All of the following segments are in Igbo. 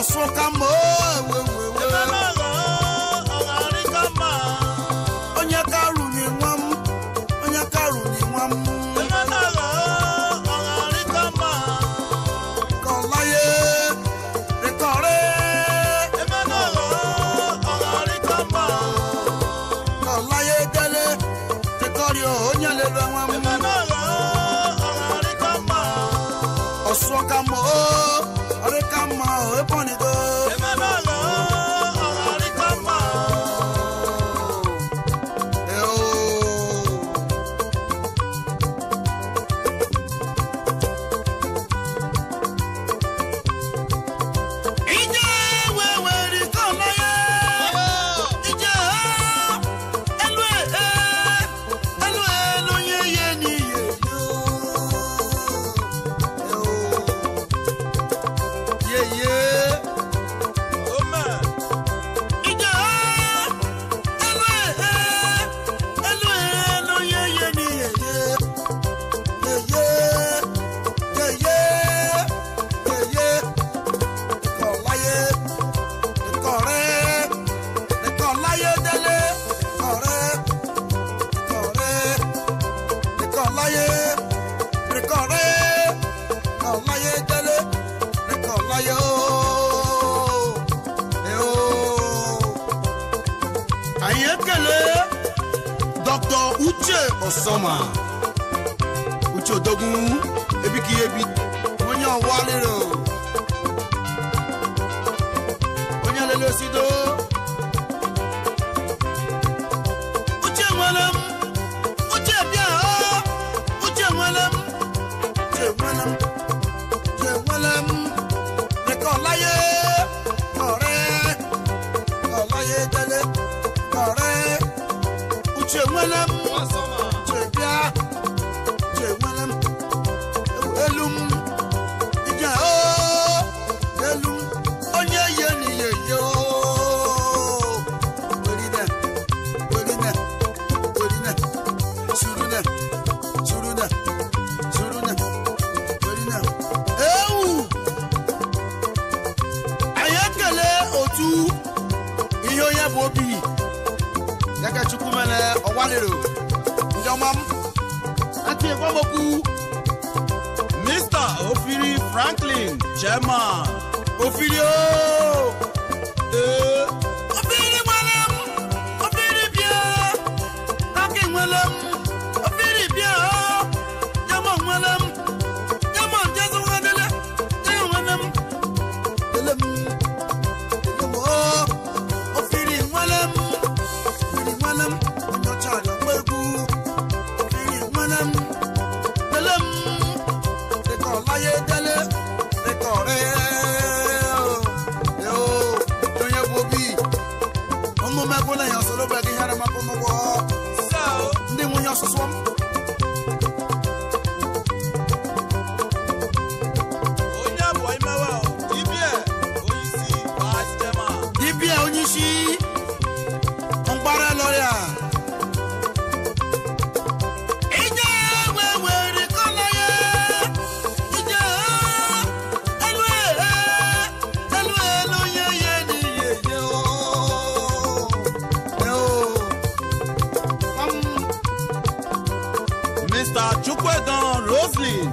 Oswokamo Onya karu ni nwam Kolaye Rekore Kolaye dele Rekorio onya le nwam Oswokamo Orekama eponido Dr. Uche Osoma Uche Odogun ebiki ebi onye awalero onye lele sido Uche nwalam Uche bia Uche nwalam Rekolaye Kolaye dele Kore Chewelem, Chebia, Chewelem, Elum, Ija, Elum, Onya Yeni, yo, Werina, Suruna, Werina, Ayakale, Otu, Iyoya Bobi. Yaka chukumele owalero njomam ati egwamoku Mr. Ofiri Franklin Chairman Ofiri Ofiri walem Ofiri bia Naki walem Ofiri bia Jamon walem Jamon jazu wadele Jamon walem Elem Ofiri walem Manam, no child of Babu, Manam, Delam, they call Laye Dele, they call yo, Donya Bobby, Omo Magola, solo back in Haramakomo, so, they won your swamp. Onya boy, Mawa, Dibia, Oyisi, Bastema, Dibia, Onishi. Para Loya Ija wewe rikolaye Ija elwe lo ye ni ye yo Mr. Chukwedon Roslyn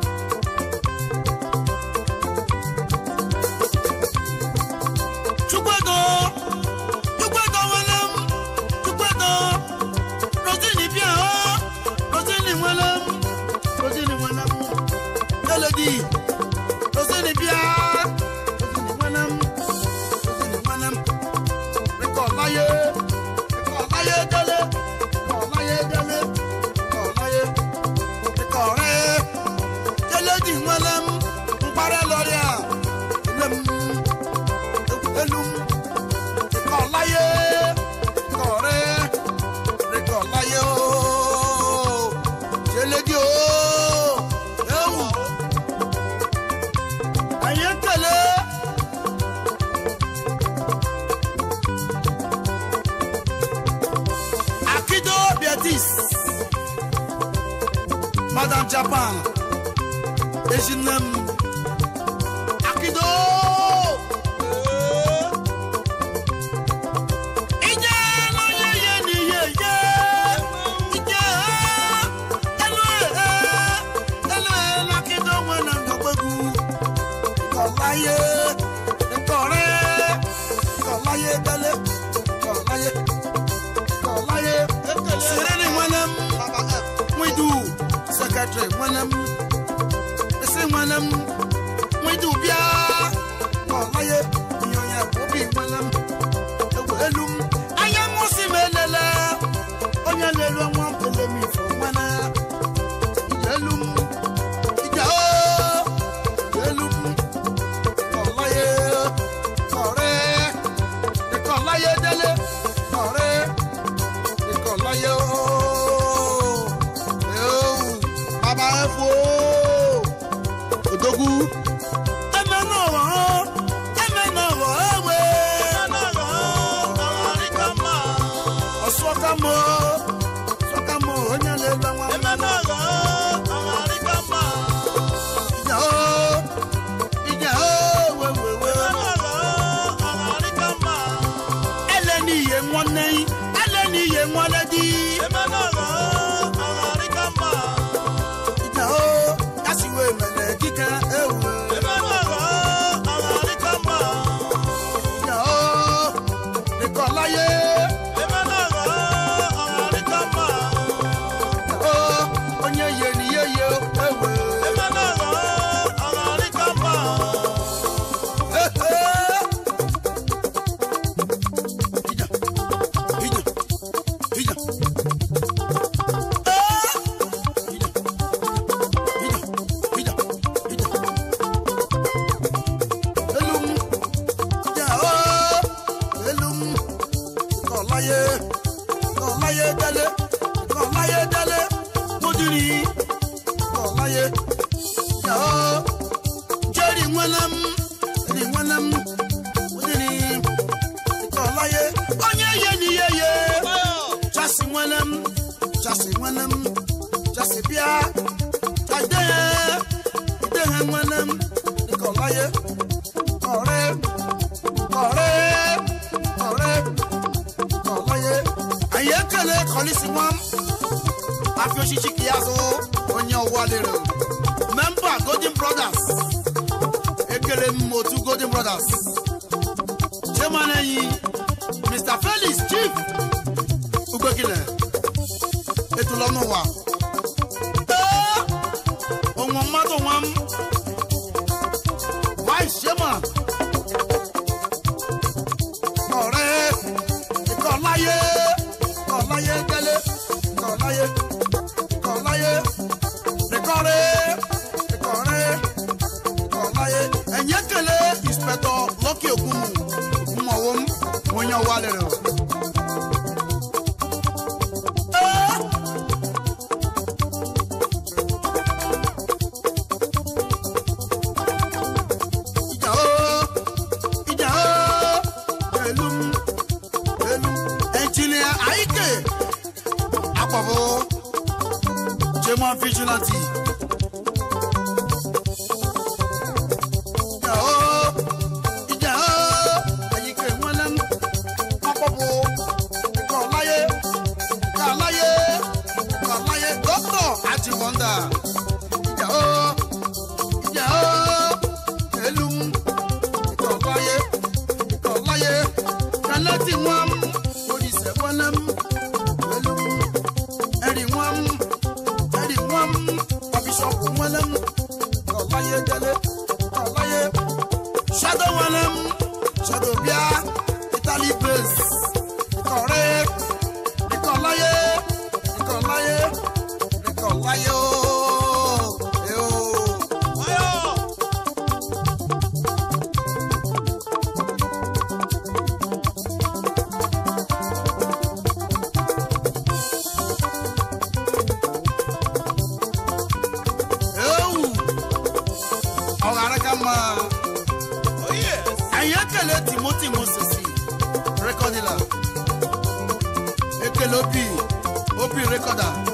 Rosini bia Rosini wanam Rekolaye dele Rekore Dele di wanam Mpare loria Elum Rekolaye Rekolaye Dele di Madame Japan Ejinem Akido Member Golden Brothers. Ekele Motu Golden Brothers. Chairman Mr. Felix Chief Ubekile. Etulono wa. Onwamato wam. Vice Chairman. Ọ̀rẹ́ Ikọláyé. Ikọláyé Délé. Ikọláyé. Ikọláyé. Enyekele Inspector Lucky Okumu Umawom Wonya Walero. Engineer Aike Akpavo Jema Vigilante. Shadow Walem, Shadow Bia, Italy Base, correct, Nicolaye, Timothy Moses, recorder, Ekele Opi recorder.